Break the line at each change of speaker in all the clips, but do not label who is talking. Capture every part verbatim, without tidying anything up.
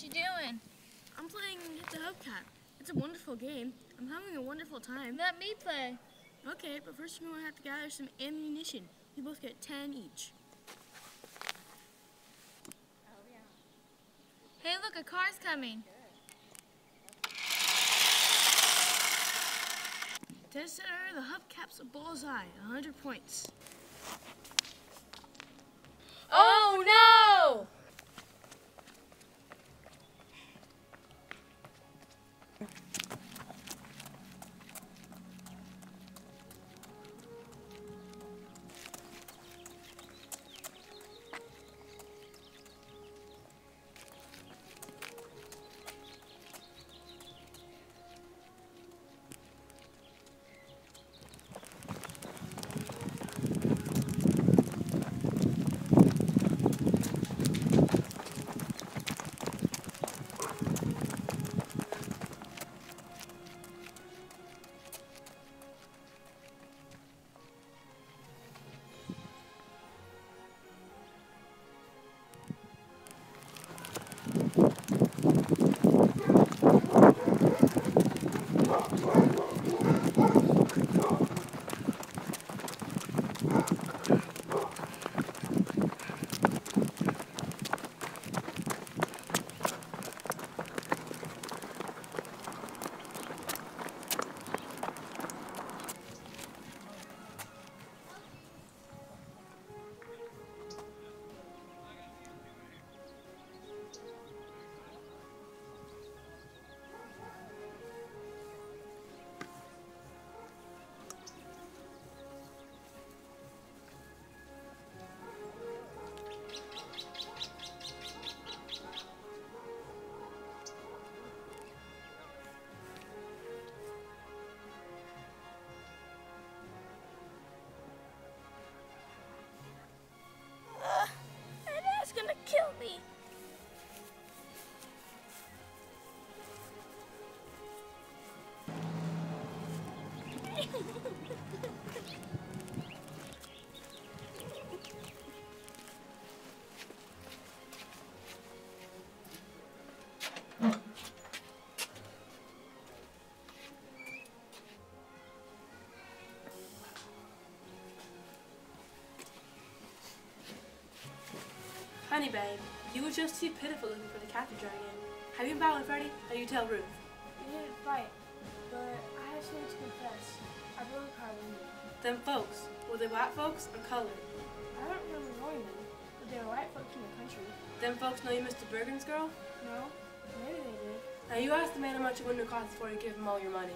What you doing?
I'm playing Hit the Hubcap. It's a wonderful game. I'm having a wonderful time.
Let me play.
Okay, but first you're going to have to gather some ammunition. You both get ten each.
Oh, yeah. Hey, look, a car's coming.
Dead center, the Hubcap's a bullseye. one hundred points.
Oh, no!
Honey babe, you were just too pitiful looking for the captain dragon. Have you been battling Freddy? Or you tell Ruth?
We didn't fight, but I have something to confess. I broke Carlene.
Them folks, were they white folks or colored?
I don't remember knowing them, but they were white folks in the country.
Them folks know you Mister Bergen's girl?
No, maybe they did.
Now you ask the man how much it wouldn't have cost before you give him all your money.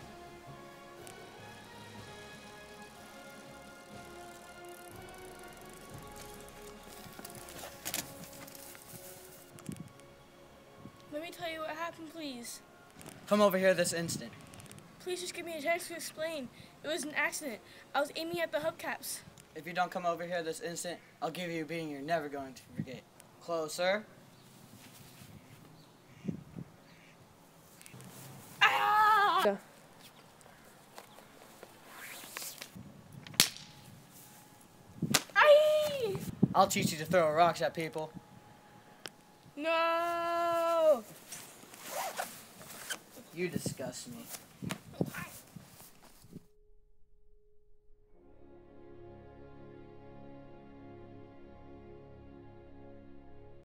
Let me tell you what happened, please.
Come over here this instant.
Please just give me a chance to explain. It was an accident. I was aiming at the hubcaps.
If you don't come over here this instant, I'll give you a beating you're never going to forget. Closer.
Ah! Aye!
I'll teach you to throw rocks at people.
No!
You disgust me.